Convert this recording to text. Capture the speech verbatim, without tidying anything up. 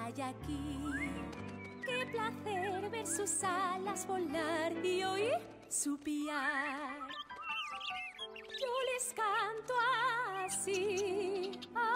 hay aquí. Qué placer ver sus alas volar y oír su piar. Yo les canto así.